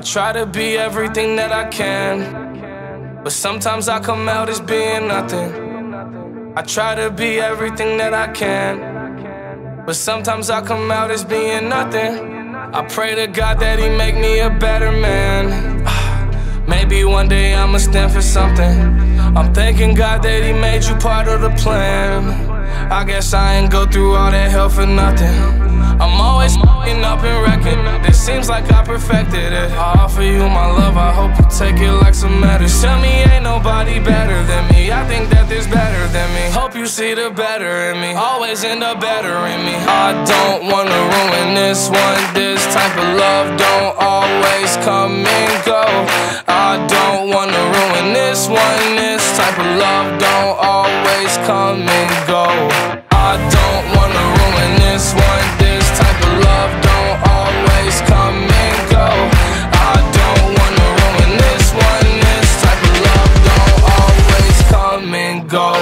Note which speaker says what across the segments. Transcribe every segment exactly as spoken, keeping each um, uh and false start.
Speaker 1: try to be everything that I can, but sometimes I come out as being nothing. I try to be everything that I can, but sometimes I come out as being nothing. I pray to God that He make me a better man. Maybe one day I'ma stand for something. I'm thanking God that He made you part of the plan. I guess I ain't go through all that hell for nothing. I'm always f***ing up and wrecking. It seems like I perfected it. I offer you my love, I hope you take it like some medicine. Tell me ain't nobody better than me. I think that there's better than me. Hope you see the better in me. Always end up better in me. I don't wanna ruin this one. This type of love don't always come and go. I don't wanna ruin this one. This type of love don't always come and go. I don't wanna ruin this one. This type of love don't always come and go. I don't wanna ruin this one. This type of love don't always come and go.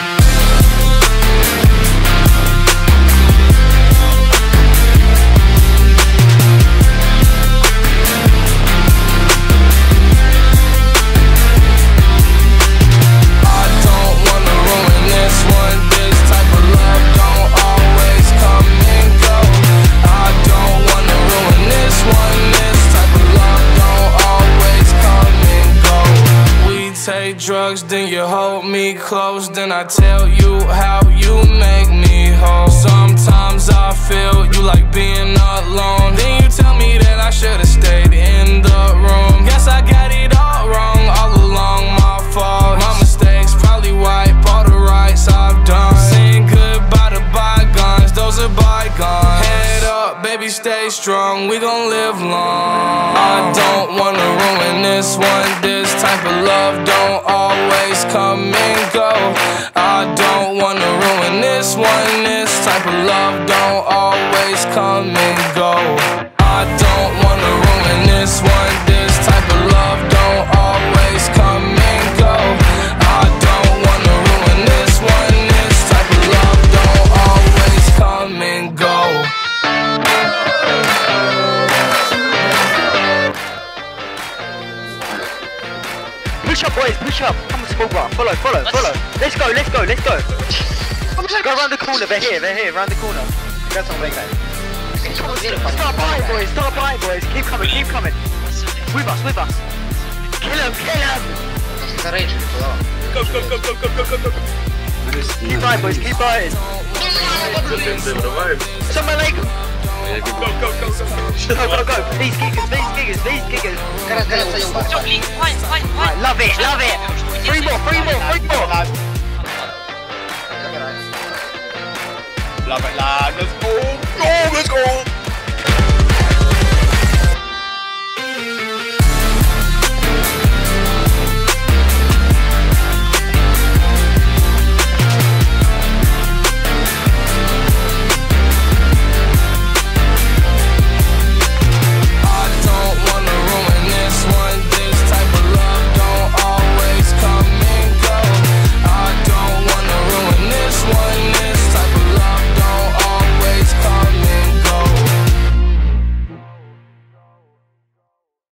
Speaker 1: Take drugs, then you hold me close. Then I tell you how you make me whole. Sometimes I feel you like being alone. Then you tell me that I should've stayed in the room. Guess I got it all wrong, all along my fault. My mistakes probably wipe all the rights I've done. Saying goodbye to bygones, those are bygones. Head up, baby, stay strong, we gon' live long. I don't wanna ruin this one. This type of love don't always come and go. I don't wanna ruin this one. This type of love don't always come and go. I don't wanna ruin this one. This type of love don't always come and go. I don't wanna ruin this one. This type of love don't always come and go.
Speaker 2: Push up, boys, push up. Come on, small bar. Follow, follow, let's follow. Let's go, let's go, let's go. Go around the corner. They're here, they're here, around the corner. That's not big, man. Start by, boys, start by, boys. Keep coming, keep coming. With us, with us. Kill him, kill him. Go, go, go, go, go, go, go, go. Keep right, boys, keep right. Somewhere like. Go, go, go, go, go, go, go, please giggers, please giggers, please giggers. Right, love it, love it. Three more, three more, three more. Love it, lad, let's go, go, let's go.